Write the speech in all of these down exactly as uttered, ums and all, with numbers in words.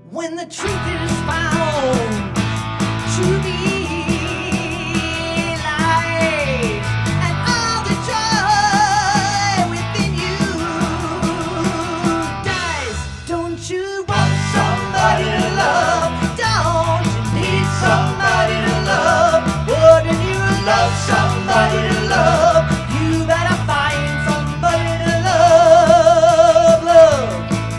when the truth is found to be life, and all the joy within you dies. Don't you want somebody to love? Don't you need somebody to love? Wouldn't you love somebody to love? You better find somebody to love, love.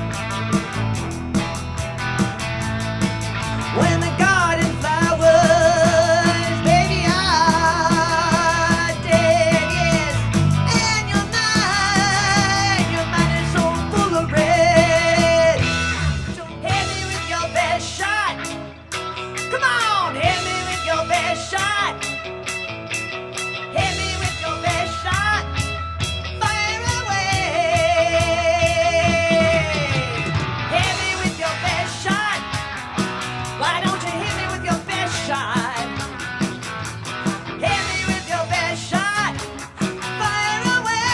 When the garden flowers, baby, are dead, yes, and your mind, your mind is so full of red. So hit me with your best shot. Come on, hit me with your best shot. Hit me with your best shot. Fire away. Hit me with your best shot. Why don't you hit me with your best shot? Hit me with your best shot. Fire away.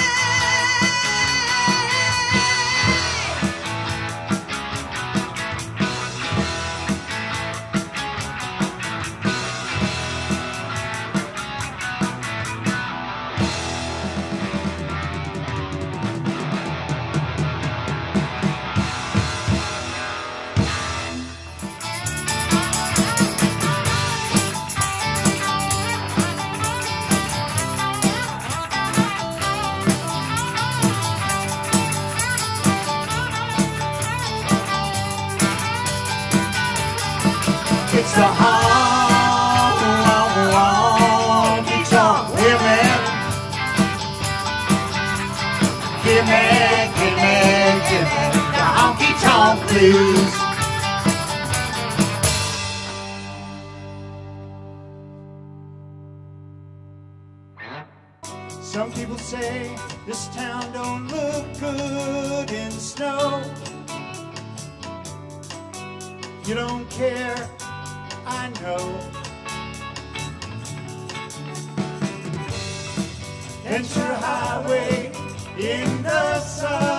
It's a honky tonk women. Give me, give me, give me the honky tonk blues. Some people say this town don't look good in snow. You don't care, I know. Enter highway in the sun.